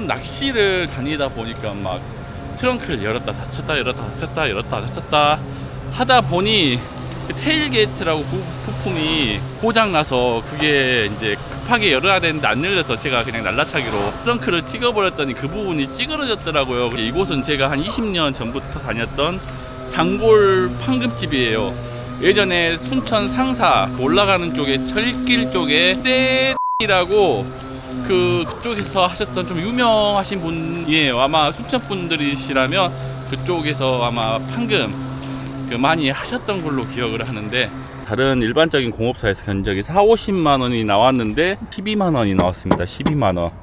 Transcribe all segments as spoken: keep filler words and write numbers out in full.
요즘 낚시를 다니다 보니까 막 트렁크를 열었다 닫혔다 열었다 닫혔다 열었다 닫혔다 하다 보니 그 테일게이트라고 부, 부품이 고장나서 그게 이제 급하게 열어야 되는데 안 열려서 제가 그냥 날라차기로 트렁크를 찍어버렸더니 그 부분이 찌그러졌더라고요. 이곳은 제가 한 이십 년 전부터 다녔던 단골 판금집이에요. 예전에 순천 상사 올라가는 쪽에 철길 쪽에 쎄이라고 그 그쪽에서 하셨던 좀 유명하신 분이에요. 아마 순천 분들이시라면 그쪽에서 아마 판금 그 많이 하셨던 걸로 기억을 하는데, 다른 일반적인 공업사에서 견적이 사오십만 원이 나왔는데 십이만 원이 나왔습니다. 십이만 원.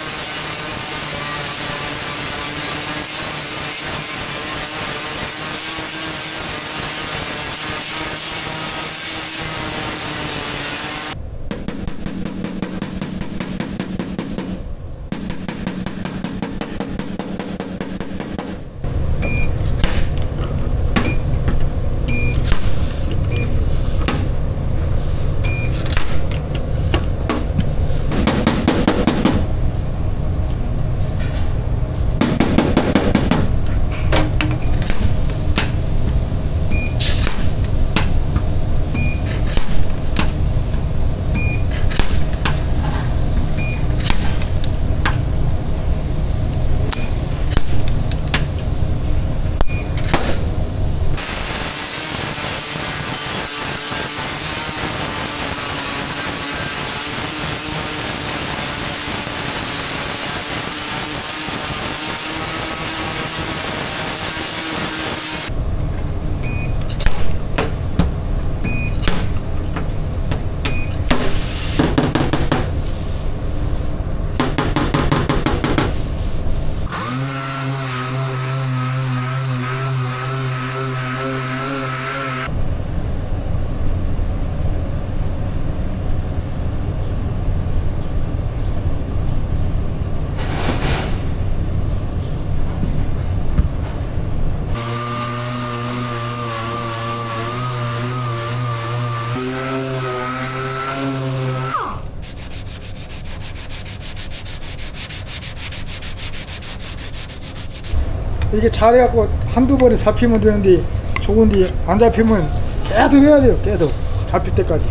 이게 잘해갖고 한두 번에 잡히면 되는데, 좋은데 안 잡히면 계속 해야 돼요. 계속 잡힐 때까지.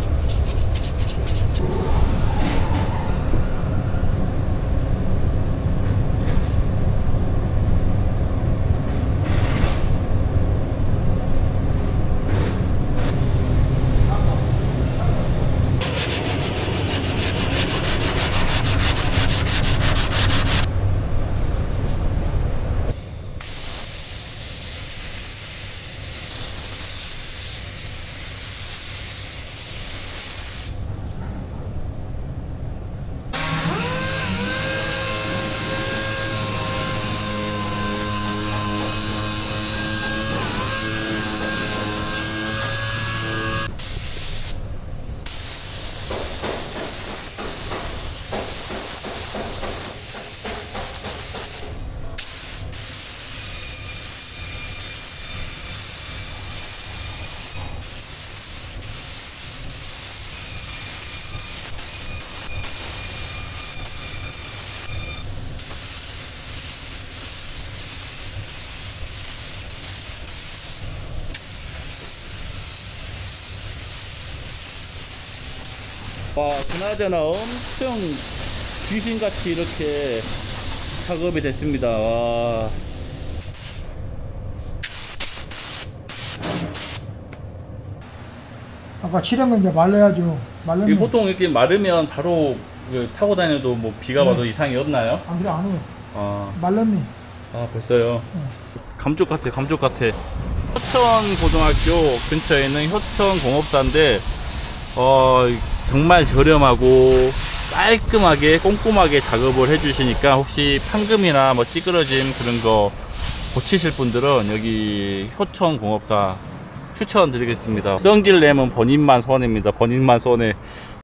와, 그나저나 엄청 귀신같이 이렇게 작업이 됐습니다. 와. 아까 칠한 건 이제 말려야죠. 말르면. 이게 보통 이렇게 마르면 바로 그 타고 다녀도 뭐 비가 와도 네. 이상이 없나요? 안 그래, 안 해요. 아, 말랐네. 아 벌써요? 네. 감쪽 같아, 감쪽 같아. 효천고등학교 근처에 있는 효천공업사인데 어, 정말 저렴하고 깔끔하게 꼼꼼하게 작업을 해주시니까 혹시 판금이나 뭐 찌그러짐 그런 거 고치실 분들은 여기 효천공업사 추천드리겠습니다. 성질 내면 본인만 손해입니다. 본인만 손해.